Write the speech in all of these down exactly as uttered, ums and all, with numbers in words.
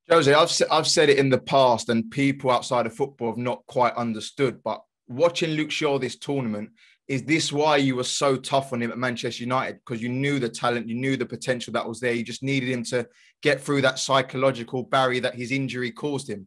Jose, I've I've said it in the past, and people outside of football have not quite understood. But watching Luke Shaw this tournament, is this why you were so tough on him at Manchester United? Because you knew the talent, you knew the potential that was there. You just needed him to get through that psychological barrier that his injury caused him.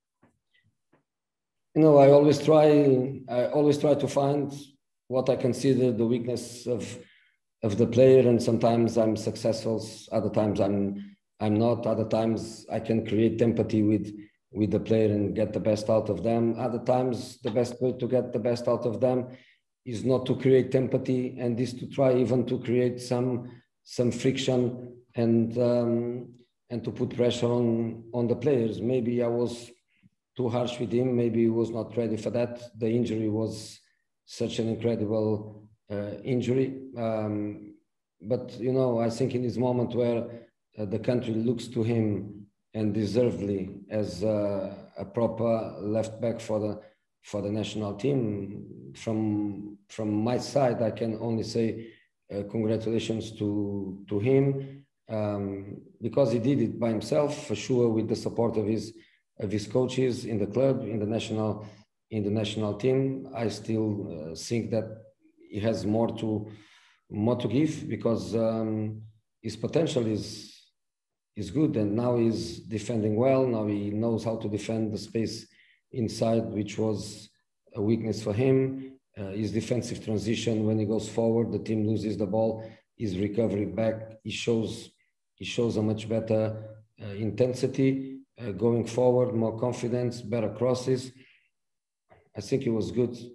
You know, I always try. I always try to find what I consider the weakness of of the player, and sometimes I'm successful. Other times I'm. I'm not. Other times I can create empathy with, with the player and get the best out of them. Other times the best way to get the best out of them is not to create empathy, and is to try even to create some some friction and um, and to put pressure on on the players. Maybe I was too harsh with him. Maybe he was not ready for that. The injury was such an incredible uh, injury. Um, but you know, I think in this moment where Uh, the country looks to him and deservedly as uh, a proper left back for the for the national team. From from my side, I can only say uh, congratulations to to him um, because he did it by himself, for sure, with the support of his of his coaches in the club, in the national in the national team. I still uh, think that he has more to more to give because um, his potential is. is good, and now he's defending well. Now he knows how to defend the space inside, which was a weakness for him. Uh, his defensive transition, when he goes forward, the team loses the ball, his recovery back, he shows he shows a much better uh, intensity, uh, going forward, more confidence, better crosses. I think he was good.